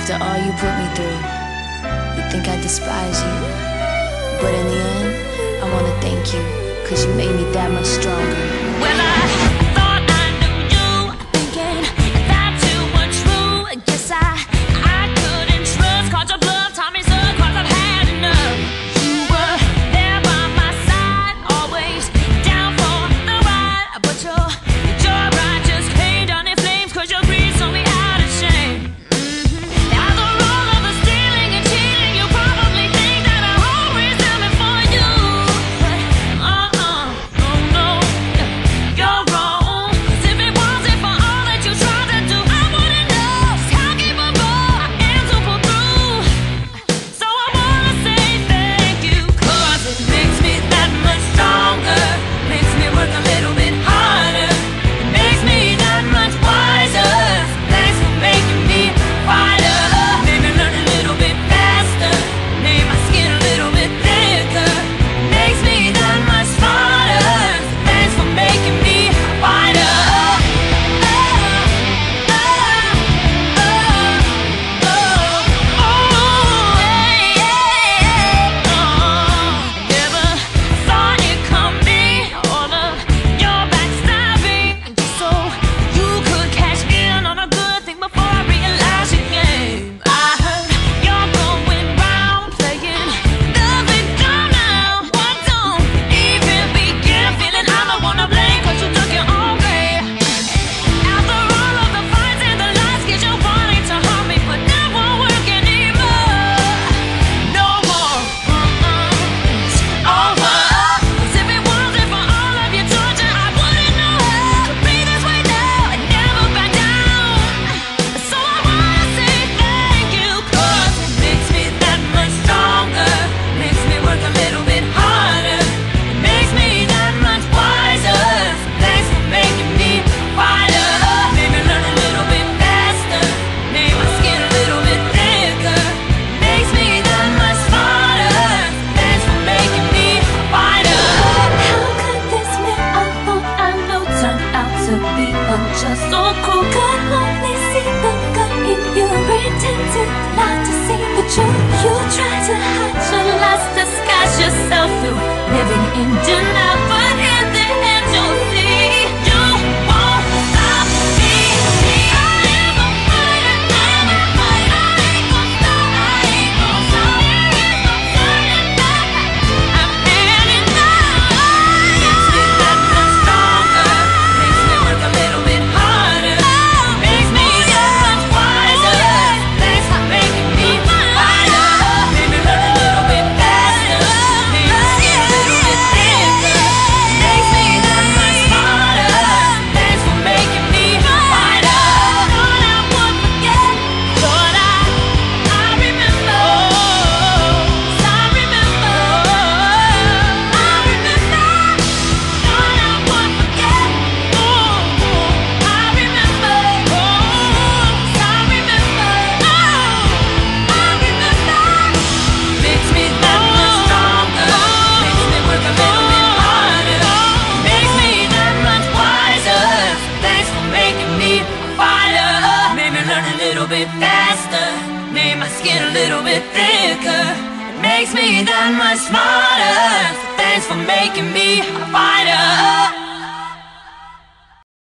After all you put me through, you think I despise you. But in the end, I wanna thank you, 'cause you made me that much stronger. Well, I thought I knew you, thinking that you were true. Guess I couldn't trust, caught your bluff, taught me so, 'cause I've had enough. You were there by my side, always down for the ride. But your ride just came down in flames, 'cause your greed sold me out of shame. After all of the stealing and cheating, you probably think that I hold resentment for you. But no, you're wrong. 'Cause if it wasn't for all that you tried to do, I wouldn't know just how capable I am to pull through. So I wanna say thank you, 'cause it makes me that much stronger, makes me work a little bit harder, it makes me that much wiser. Thanks for making me a fighter, made me learn a little bit faster, made my skin a little bit thicker, makes me that much smarter. Thanks for making me a fighter. Never thought it'd come me, all of your backstabbing, just so you could cash in on a good thing before I realized your game. I heard you're going round playing the victim now. Well, don't even begin feeling I'm the one to blame, 'cause you took your own way. After all of the fights and the lies, 'cause you wanted to harm me, but that won't work anymore. No more, it's over. 'Cause if it wasn't for all of your torture, I wouldn't know how to be this way now and never back down. So I wanna say thank you, 'cause it makes me that much stronger, makes me work a little bit harder, it makes me that much wiser. Thanks for making me a fighter, made me learn a little bit faster, made my skin a little bit thicker, makes me that much smarter. Thanks for making me a fighter. How could this man I thought I know turn out to be unjust, so cruel? Could only see the good in you, pretended not to see the truth. You try to hide your lies, disguise yourself through living in denial, but in the end you'll see you won't stop me. I am a fighter, I'm a fighter. I ain't gon' stop, I ain't gon' stop. There is no turning back, I'm heading now. Makes me that much stronger, makes me work a little bit harder, makes me that much wiser. Thanks for making me a fighter, made me learn a little bit faster, made my skin a little bit thicker, makes me that much smarter. Thanks for making me a fighter. Thought I would forget, thought I remember, I remember, thought I would forget, I remember, I remember. Makes me that much stronger, makes me work a little bit harder, makes me that much wiser. Thanks for making me a fighter, made me learn a little bit faster, made my skin a little bit thicker, it makes me that much smarter. Thanks for making me a fighter.